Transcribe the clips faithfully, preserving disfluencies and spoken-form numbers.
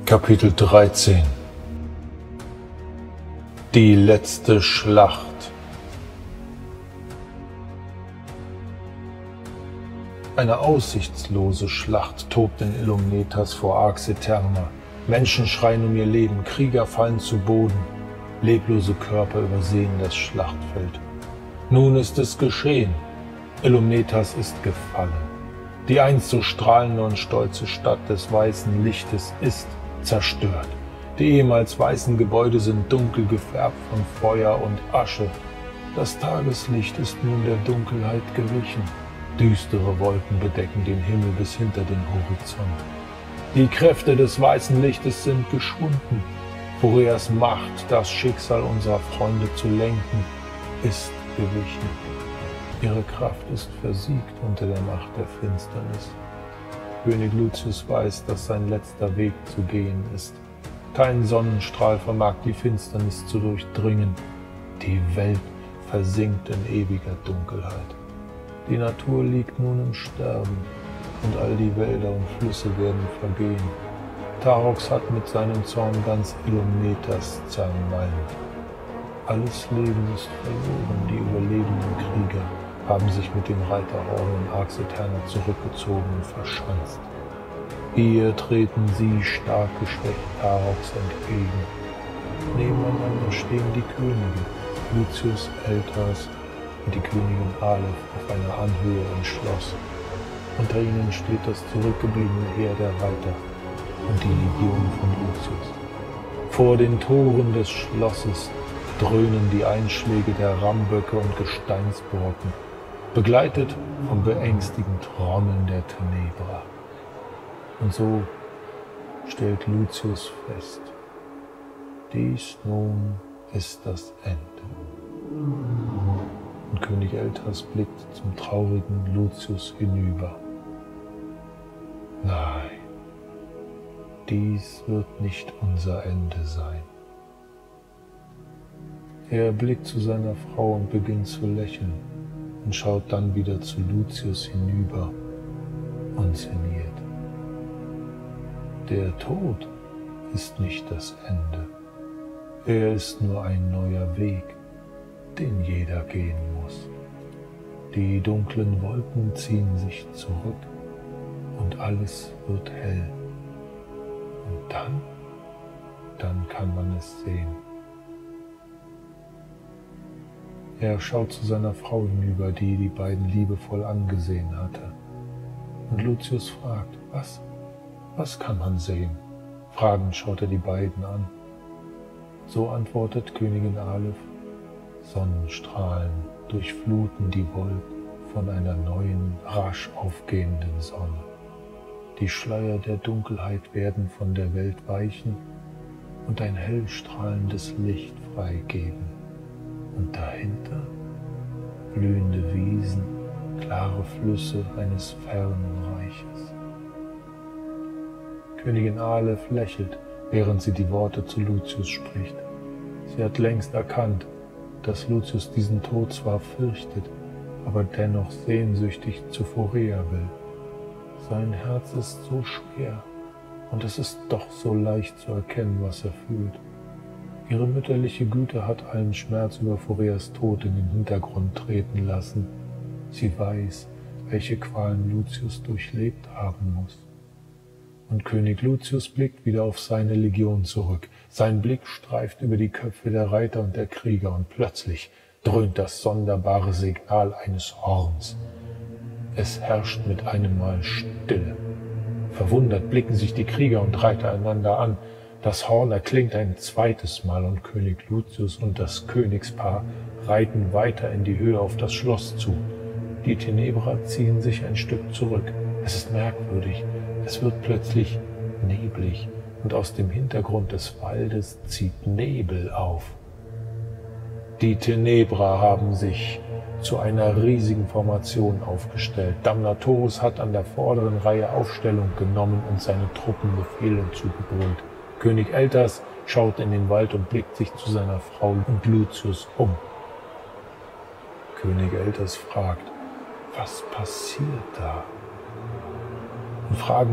Kapitel dreizehn. Die letzte Schlacht. Eine aussichtslose Schlacht tobt in Illumnetas vor Arx Aeterna. Menschen schreien um ihr Leben, Krieger fallen zu Boden, leblose Körper übersehen das Schlachtfeld. Nun ist es geschehen, Illumnetas ist gefallen. Die einst so strahlende und stolze Stadt des weißen Lichtes ist zerstört. Die ehemals weißen Gebäude sind dunkel gefärbt von Feuer und Asche. Das Tageslicht ist nun der Dunkelheit gewichen. Düstere Wolken bedecken den Himmel bis hinter den Horizont. Die Kräfte des weißen Lichtes sind geschwunden. Phoreas Macht, das Schicksal unserer Freunde zu lenken, ist gewichen. Ihre Kraft ist versiegt unter der Macht der Finsternis. König Lucius weiß, dass sein letzter Weg zu gehen ist. Kein Sonnenstrahl vermag die Finsternis zu durchdringen. Die Welt versinkt in ewiger Dunkelheit. Die Natur liegt nun im Sterben und all die Wälder und Flüsse werden vergehen. Tarox hat mit seinem Zorn ganz Illumnetas zermalmt. Alles Leben ist verloren, die überlebenden Krieger haben sich mit den Reiterhorden in Arx Aeterna zurückgezogen und verschanzt. Hier treten sie stark geschwächt Tarox entgegen. Nebeneinander stehen die Könige, Lucius, Eltas und die Königin Aleph auf einer Anhöhe im Schloss. Unter ihnen steht das zurückgebliebene Heer der Reiter und die Legion von Lucius. Vor den Toren des Schlosses dröhnen die Einschläge der Rammböcke und Gesteinsbrocken, begleitet vom beängstigenden Trommeln der Tenebra. Und so stellt Lucius fest, dies nun ist das Ende. Und König Eltas blickt zum traurigen Lucius hinüber. Nein, dies wird nicht unser Ende sein. Er blickt zu seiner Frau und beginnt zu lächeln und schaut dann wieder zu Lucius hinüber und sinniert. Der Tod ist nicht das Ende. Er ist nur ein neuer Weg, den jeder gehen muss. Die dunklen Wolken ziehen sich zurück und alles wird hell. Und dann, dann kann man es sehen. Er schaut zu seiner Frau hinüber, die die beiden liebevoll angesehen hatte. Und Lucius fragt, was? Was kann man sehen? Fragend schaut er die beiden an. So antwortet Königin Aleph, Sonnenstrahlen durchfluten die Wolken von einer neuen, rasch aufgehenden Sonne. Die Schleier der Dunkelheit werden von der Welt weichen und ein hell strahlendes Licht freigeben. Und dahinter blühende Wiesen, klare Flüsse eines fernen Reiches. Königin Aleph lächelt, während sie die Worte zu Lucius spricht. Sie hat längst erkannt, dass Lucius diesen Tod zwar fürchtet, aber dennoch sehnsüchtig zu Phorea will. Sein Herz ist so schwer und es ist doch so leicht zu erkennen, was er fühlt. Ihre mütterliche Güte hat allen Schmerz über Phoreas Tod in den Hintergrund treten lassen. Sie weiß, welche Qualen Lucius durchlebt haben muss. Und König Lucius blickt wieder auf seine Legion zurück. Sein Blick streift über die Köpfe der Reiter und der Krieger und plötzlich dröhnt das sonderbare Signal eines Horns. Es herrscht mit einem Mal Stille. Verwundert blicken sich die Krieger und Reiter einander an. Das Horn erklingt ein zweites Mal und König Lucius und das Königspaar reiten weiter in die Höhe auf das Schloss zu. Die Tenebra ziehen sich ein Stück zurück. Es ist merkwürdig. Es wird plötzlich neblig und aus dem Hintergrund des Waldes zieht Nebel auf. Die Tenebra haben sich zu einer riesigen Formation aufgestellt. Damnatorus hat an der vorderen Reihe Aufstellung genommen und seine Truppen Befehle zugebrüllt. König Eltas schaut in den Wald und blickt sich zu seiner Frau und Lucius um. König Eltas fragt, was passiert da? Und fragend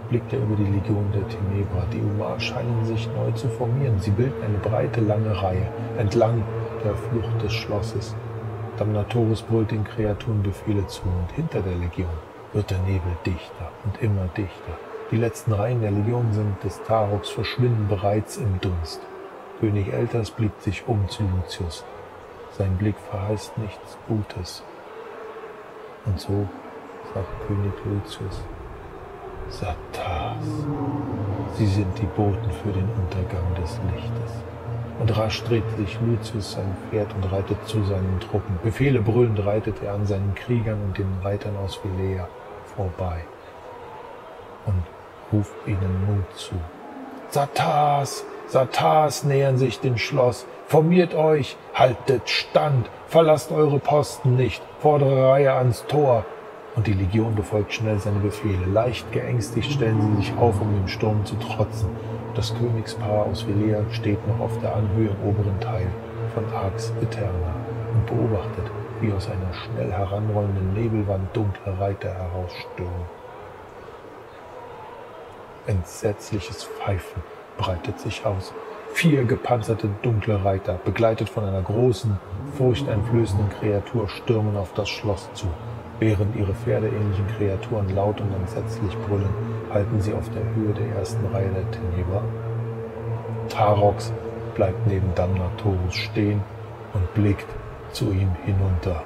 blickt er über die Legion der Tenebra. Die Umar scheinen sich neu zu formieren. Sie bilden eine breite, lange Reihe entlang der Flucht des Schlosses. Damnatoris brüllt den Kreaturen Befehle zu und hinter der Legion wird der Nebel dichter und immer dichter. Die letzten Reihen der Legion sind des Tarox verschwinden bereits im Dunst. König Eltas blickt sich um zu Lucius. Sein Blick verheißt nichts Gutes. Und so sagt König Lucius: Satas, sie sind die Boten für den Untergang des Lichtes. Und rasch dreht sich Lucius sein Pferd und reitet zu seinen Truppen. Befehle brüllend reitet er an seinen Kriegern und den Reitern aus Velea vorbei und ruft ihnen Mut zu. Satas, Satas nähern sich dem Schloss. Formiert euch, haltet Stand, verlasst eure Posten nicht, vordere Reihe ans Tor. Und die Legion befolgt schnell seine Befehle. Leicht geängstigt stellen sie sich auf, um dem Sturm zu trotzen. Das Königspaar aus Velea steht noch auf der Anhöhe im oberen Teil von Arx Eterna und beobachtet, wie aus einer schnell heranrollenden Nebelwand dunkle Reiter herausstürmen. Entsetzliches Pfeifen breitet sich aus. Vier gepanzerte dunkle Reiter, begleitet von einer großen, furchteinflößenden Kreatur, stürmen auf das Schloss zu. Während ihre pferdeähnlichen Kreaturen laut und entsetzlich brüllen, halten sie auf der Höhe der ersten Reihe der Tenebra. Tarox bleibt neben Damnatoris stehen und blickt zu ihm hinunter.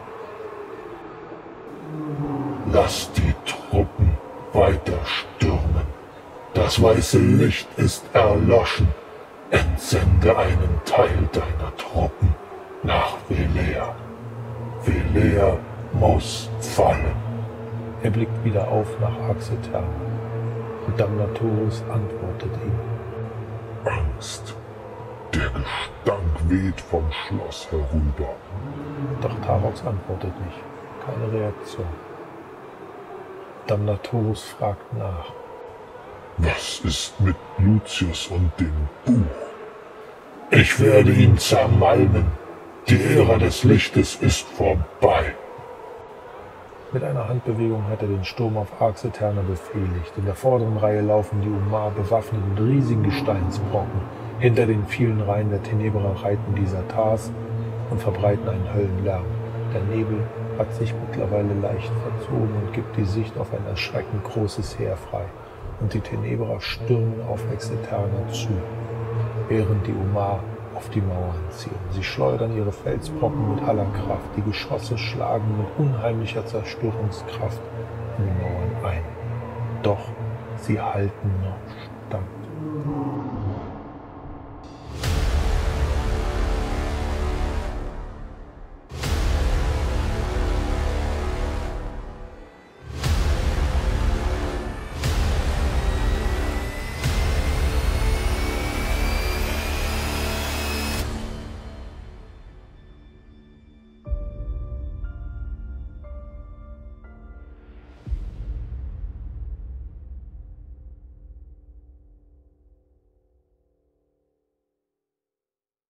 Lasst die Truppen weiter stürmen. Das weiße Licht ist erloschen. Entsende einen Teil deiner Truppen nach Velea. Velea muss fallen. Er blickt wieder auf nach Arx Eterna und Damnatoris antwortet ihm. Angst. Der Gestank weht vom Schloss herüber. Doch Tarox antwortet nicht. Keine Reaktion. Damnatoris fragt nach. Was ist mit Lucius und dem Buch? Ich werde ihn zermalmen. Die Ära des Lichtes ist vorbei. Mit einer Handbewegung hat er den Sturm auf Arx Eterna befehligt. In der vorderen Reihe laufen die Umar bewaffnet mit riesigen Gesteinsbrocken. Hinter den vielen Reihen der Tenebra reiten die Satas und verbreiten einen Höllenlärm. Der Nebel hat sich mittlerweile leicht verzogen und gibt die Sicht auf ein erschreckend großes Heer frei. Und die Tenebra stürmen auf Arx Eterna zu, während die Umar auf die Mauern ziehen. Sie schleudern ihre Felsbrocken mit aller Kraft. Die Geschosse schlagen mit unheimlicher Zerstörungskraft in die Mauern ein. Doch sie halten noch stand.